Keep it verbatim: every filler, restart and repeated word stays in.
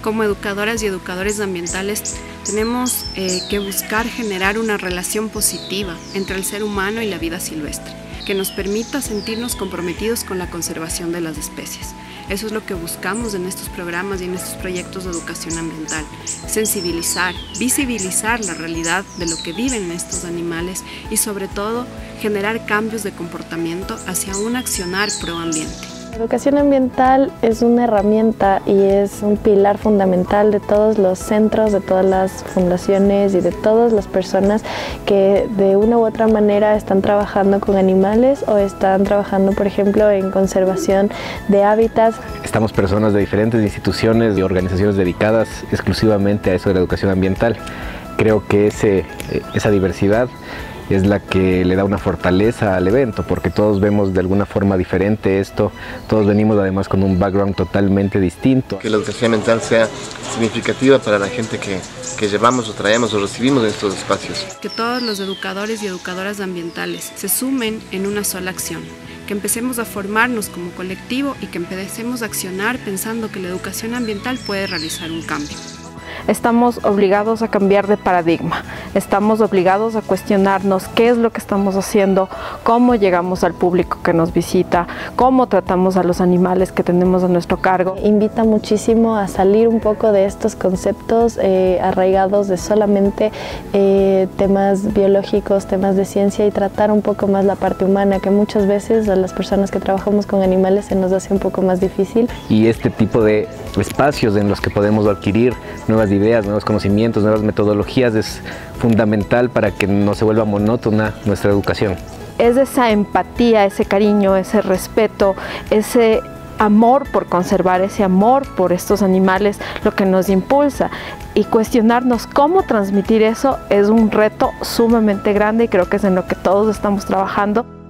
Como educadoras y educadores ambientales tenemos eh, que buscar generar una relación positiva entre el ser humano y la vida silvestre, que nos permita sentirnos comprometidos con la conservación de las especies. Eso es lo que buscamos en estos programas y en estos proyectos de educación ambiental. Sensibilizar, visibilizar la realidad de lo que viven estos animales y sobre todo generar cambios de comportamiento hacia un accionar pro ambiente. La educación ambiental es una herramienta y es un pilar fundamental de todos los centros, de todas las fundaciones y de todas las personas que de una u otra manera están trabajando con animales o están trabajando, por ejemplo, en conservación de hábitats. Estamos personas de diferentes instituciones y organizaciones dedicadas exclusivamente a eso de la educación ambiental. Creo que ese, esa diversidad es la que le da una fortaleza al evento, porque todos vemos de alguna forma diferente esto, todos venimos además con un background totalmente distinto. Que la educación ambiental sea significativa para la gente que, que llevamos o traemos o recibimos en estos espacios. Que todos los educadores y educadoras ambientales se sumen en una sola acción, que empecemos a formarnos como colectivo y que empecemos a accionar pensando que la educación ambiental puede realizar un cambio. Estamos obligados a cambiar de paradigma, estamos obligados a cuestionarnos qué es lo que estamos haciendo, cómo llegamos al público que nos visita, cómo tratamos a los animales que tenemos a nuestro cargo. Invita muchísimo a salir un poco de estos conceptos eh, arraigados de solamente eh, temas biológicos, temas de ciencia y tratar un poco más la parte humana, que muchas veces a las personas que trabajamos con animales se nos hace un poco más difícil. Y este tipo de espacios en los que podemos adquirir nuevas ideas, nuevos conocimientos, nuevas metodologías es fundamental para que no se vuelva monótona nuestra educación. Es esa empatía, ese cariño, ese respeto, ese amor por conservar, ese amor por estos animales lo que nos impulsa, y cuestionarnos cómo transmitir eso es un reto sumamente grande y creo que es en lo que todos estamos trabajando.